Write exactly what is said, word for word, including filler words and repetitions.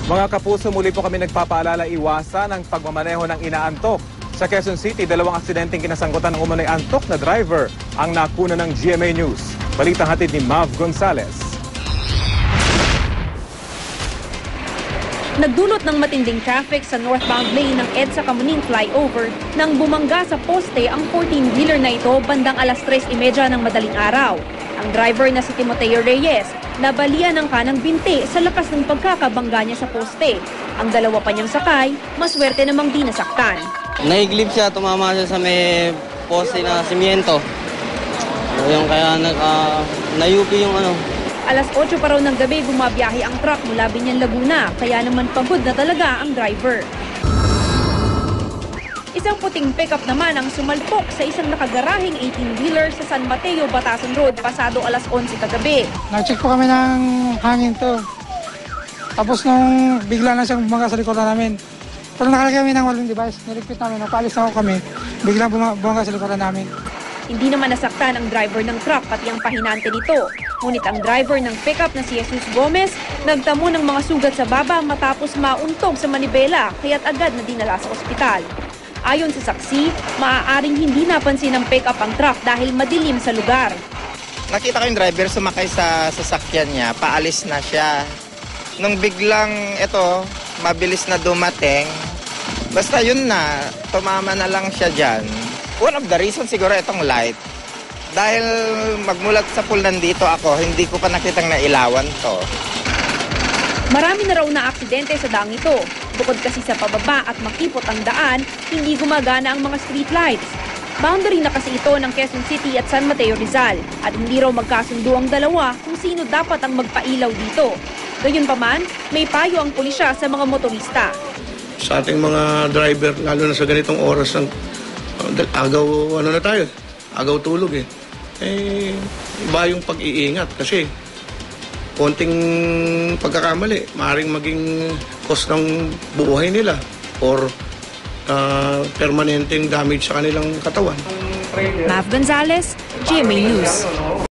Mga kapuso, muli po kami nagpapaalala iwasan ang pagmamaneho ng inaantok. Sa Quezon City, dalawang aksidenteng kinasangkutan ng umano'y antok na driver ang nakuna ng G M A News. Balitang hatid ni Mav Gonzalez. Nagdulot ng matinding traffic sa northbound lane ng EDSA Camuning flyover nang bumangga sa poste ang fourteen-wheeler na ito bandang alas tres trenta ng madaling araw. Ang driver na si Timoteo Reyes nabalian ng kanang binti sa lakas ng pagkakabangga niya sa poste. Ang dalawa pa niyang sakay, maswerte namang di nasaktan. Naiglip siya, tumama siya sa may poste na simyento. Yung kaya nag, uh, nayupi yung ano. Alas otso pa raw ng gabi bumabiyahe ang truck mula Binyan, Laguna, kaya naman pagod na talaga ang driver. Isang puting pickup naman ang sumalpok sa isang nakagarahing eighteen-wheeler sa San Mateo, Batasan Road, pasado alas onse kagabi. Na-check po kami ng hangin to. Tapos nung bigla na siyang bumangga sa likuran namin. Pero nakalagay kami ng walong device, niligpit namin, napaalis na ako kami, biglang bumangga sa likuran namin. Hindi naman nasaktan ang driver ng truck pati ang pahinante nito. Ngunit ang driver ng pickup na si Jesus Gomez nagtamo ng mga sugat sa baba matapos mauntog sa manibela kaya't agad na dinala sa ospital. Ayon sa saksi, maaaring hindi napansin ng pickup ang truck dahil madilim sa lugar. Nakita ko yung driver sumakay sa sasakyan niya, paalis na siya. Nung biglang ito, mabilis na dumating, basta yun na, tumama na lang siya dyan. One of the reasons siguro itong light. Dahil magmulat sa pool nandito ako, hindi ko pa nakitang nailawan to. Marami na raw na aksidente sa daang ito. Bukod kasi sa pababa at makipot ang daan, hindi gumagana ang mga street lights. Boundary na kasi ito ng Quezon City at San Mateo, Rizal. At hindi raw magkasundo ang dalawa kung sino dapat ang magpailaw dito. Gayunpaman, may payo ang pulisya sa mga motorista. Sa ating mga driver, lalo na sa ganitong oras ng uh, agaw, ano na tayo, agaw tulog eh. Eh, iba yung pag-iingat kasi konting pagkakamali, maaaring maging cost ng buhay nila or uh, permanenteng damage sa kanilang katawan. Mav Gonzalez, G M A News.